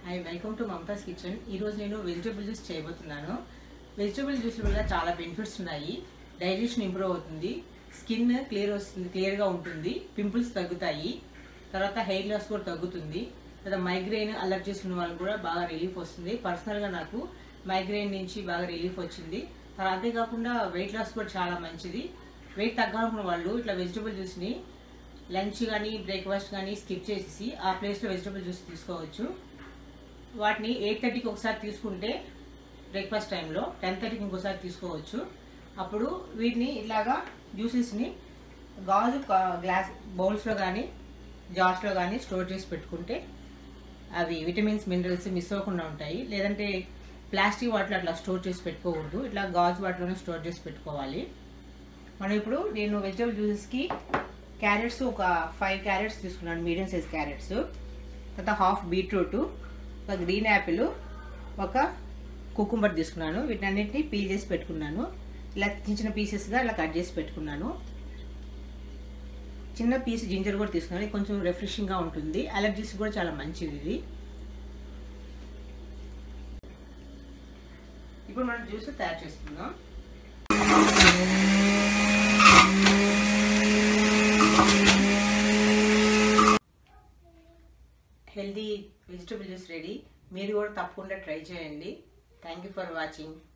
Hi welcome to Mamatha's kitchen. ఈరోజు నేను vegetable juice చేయబోతున్నాను. వెజిటబుల్ జ్యూస్ వల్ల చాలా బెనిఫిట్స్ ఉన్నాయి. డైజెషన్ ఇంప్రూవ్ అవుతుంది, స్కిన్ క్లియర్గా ఉంటుంది, పింపుల్స్ తగ్గుతాయి, తర్వాత హెయిర్ లాస్ కూడా తగ్గుతుంది, తర్వాత మైగ్రెయిన్ అలర్జీస్ ఉన్న వాళ్ళకి కూడా బాగా రిలీఫ్ వస్తుంది. పర్సనల్గా నాకు మైగ్రెయిన్ నుంచి బాగా రిలీఫ్ వచ్చింది. తర్వాత అంతేకాకుండా వెయిట్ లాస్ కూడా చాలా మంచిది. వెయిట్ తగ్గాలనుకున్న వాళ్ళు ఇట్లా వెజిటబుల్ జ్యూస్ని లంచ్ కానీ బ్రేక్ఫాస్ట్ కానీ స్కిప్ చేసి ఆ ప్లేస్లో వెజిటబుల్ జ్యూస్ తీసుకోవచ్చు. వాటిని 8:30కి ఒకసారి తీసుకుంటే బ్రేక్ఫాస్ట్ టైంలో 10:30కి ఇంకోసారి తీసుకోవచ్చు. అప్పుడు వీటిని ఇలాగా జ్యూసెస్ని గాజు గ్లాస్ బౌల్స్లో కానీ జార్స్లో కానీ స్టోర్ చేసి పెట్టుకుంటే అవి విటమిన్స్ మినరల్స్ మిస్ అవ్వకుండా ఉంటాయి. లేదంటే ప్లాస్టిక్ వాటిలో అట్లా స్టోర్ చేసి పెట్టుకోకూడదు, ఇట్లా గాజు వాటిలోనే స్టోర్ చేసి పెట్టుకోవాలి. మనం ఇప్పుడు నేను వెజిటబుల్ జ్యూసెస్కి క్యారెట్స్ ఒక 5 క్యారెట్స్ తీసుకున్నాను, మీడియం సైజ్ క్యారెట్స్, తర్వాత హాఫ్ బీట్రూట్, ఒక గ్రీన్ యాపిల్, ఒక కుకుంబర్ తీసుకున్నాను. వీటన్నిటిని పీల్ చేసి పెట్టుకున్నాను. ఇలా చిన్న చిన్న పీసెస్గా ఇలా కట్ చేసి పెట్టుకున్నాను. చిన్న పీస్ జింజర్ కూడా తీసుకున్నాను, ఇది కొంచెం రిఫ్రెషింగ్గా ఉంటుంది, అలర్జీస్ కూడా చాలా మంచిది ఇది. ఇప్పుడు మనం జ్యూస్ తయారు చేసుకుందాం. Healthy vegetable juice ready. మీరు కూడా తప్పకుండా ట్రై చేయండి. Thank you for watching.